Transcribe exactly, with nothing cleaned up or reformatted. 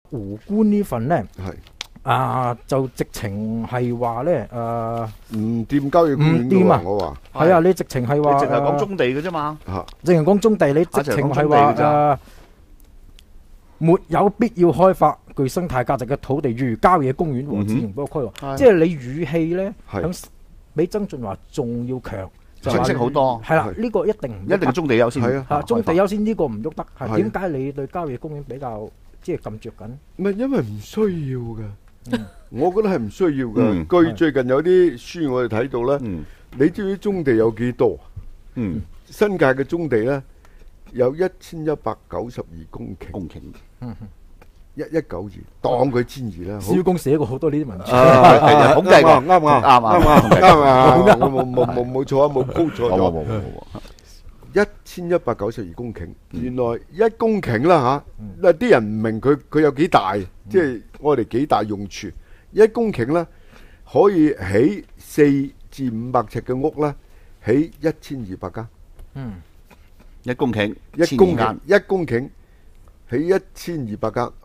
湖官呢份咧， 係啊就直情係話咧誒， 唔掂郊野公園唔掂啊㗎喎我話係啊，你直情係你話淨係講誒中地嘅啫嘛。 嚇， 淨係講中地，你直情係話誒沒有必要開發具生態價值嘅土地，如郊野公園和自然保護區喎。 係即係你語氣咧， 係響比曾俊華仲要強，就清話晰好多， 係啦， 係呢個一定唔一定係中地優先。 係啊嚇中地優先呢個唔喐得，係係點解你對郊野公園比較即係咁着緊？ 唔係因為唔需要㗎。 嗯我覺得係唔需要嗯㗎。據最近有啲書我哋睇到咧， 嗯你知唔知中地有幾多？ 嗯， 新界嘅中地咧有一千一百九十二公頃， 公頃。 一一九二，當佢千二啦。好蕭公寫過好多呢啲文章。 啊統計過啱啱啱啱啊啱啱啊！我冇冇冇冇錯啊，冇估錯咗。 冇冇冇冇冇。 一千一百九十二公頃，原來一公頃啦嚇，嗱啲人唔明佢佢有幾大，即係我哋幾大用處。一公頃咧可以起四至五百尺嘅屋咧，起一千二百間。 嗯， 一公頃， 一公頃千二間， 一公頃起一千二百間，